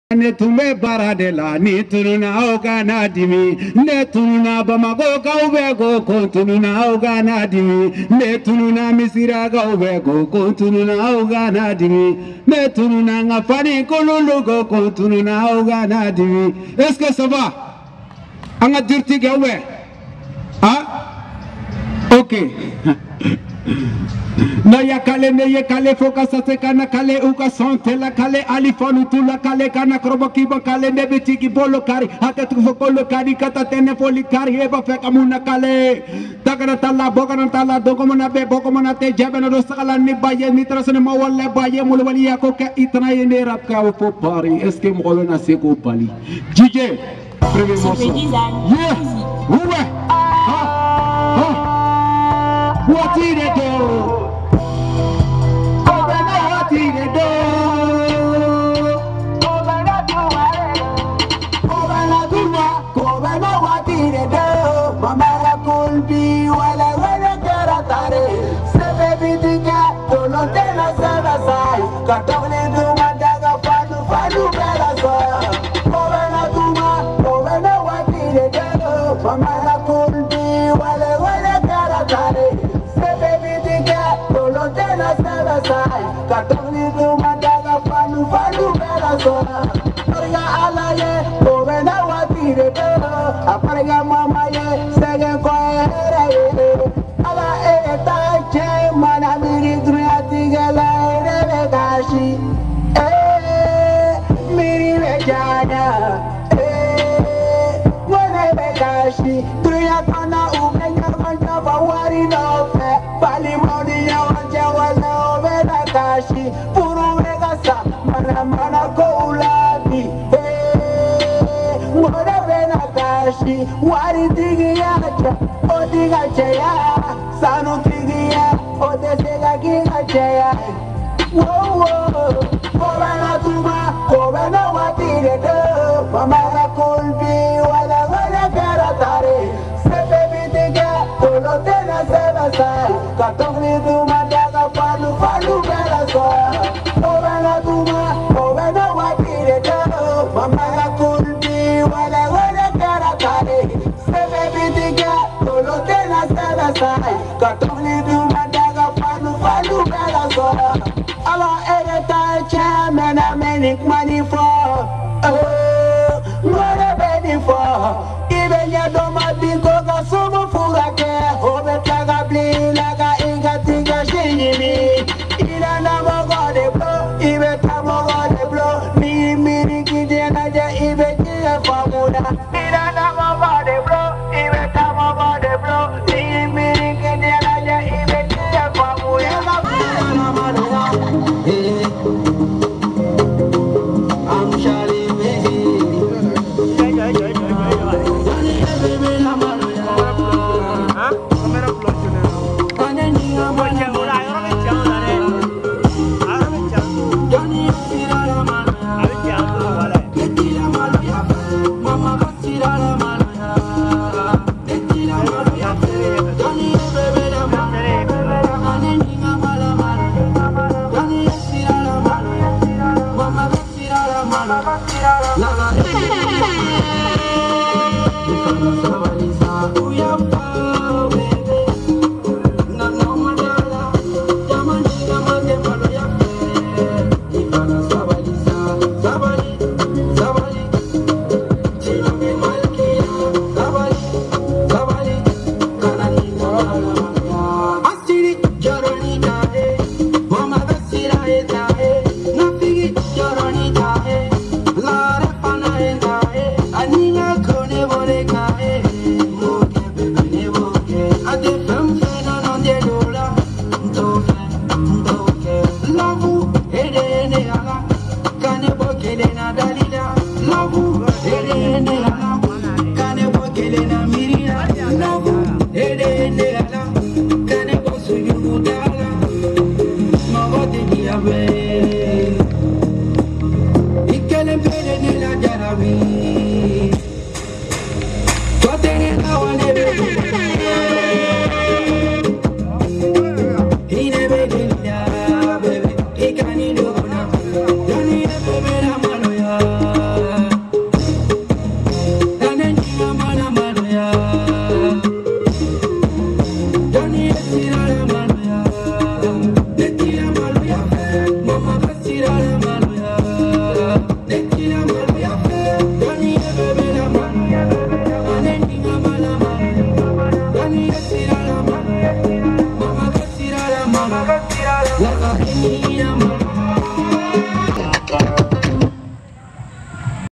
Ne tumbe baradela ni tununa ogana dimi ne tununa bamago ka ubego ko tununa ogana dimi ne tununa misira ka ubego ko tununa ogana dimi ne tununa ngafani kolulugo ko tununa ogana dimi. Est-ce que ça va? Anga dirti gawe ah ok. Na ya kale ne ye kale foka sase kana kale uka sonte la kale alifonu tu la kale kana kroboki ba kale ne bitiki bolo kari hata tu fokolo kari kata tene foli kari eba feka muna kale takana tala bokana tala dokomona be bokomona te jabena do sakala ni baye ni trasene ma wala baye mul wali ya ko ka itna yene rap ka fo pari est ce que mo na se ko pali DJ premier morceau yeah ouais what did it do? What did it do? What did it do? Mama could be while I went to Tare. Say, baby, the cat, don't know tell us on the side. Got only do my dagger, Fanu, better, sir. What did it do? Mama could be while I went to Tare. Katoni do mandaga fanu bela sona. Parga alaye, ovena watire do. Aparga mama ye, sege koere ye. Ala eta che mana miri druyati gala ere gashi. Miri vejana. Wone begashi. Druyatana umenya manja bawari no fe. Bali modi ya wanja wala. Puru vegasa mana koulabi mora vena kashi wari digiya odiga chaya sanu digiya odesega giga chaya wo kobana tuma kobana watire do mama kulbi wala karatare se baby diga tolo tena seva sai katoni tuma daga falu bela so obana tuma obana watire do mama kulbi wala karatare se baby diga tolo tena seva sai katoni tuma daga falu bela so ala ereta chairman I make money for what a penny for even ya do ma bingo ga sumu furake obetaga blaga inga tiga shini ina na mogo de blow ibeta mogo de blow mi kijena ja ibeti famuda ina na mogo de blow ibeta mogo de blow mi kijena ja ibeti famuda I'm Charlie baby. Away.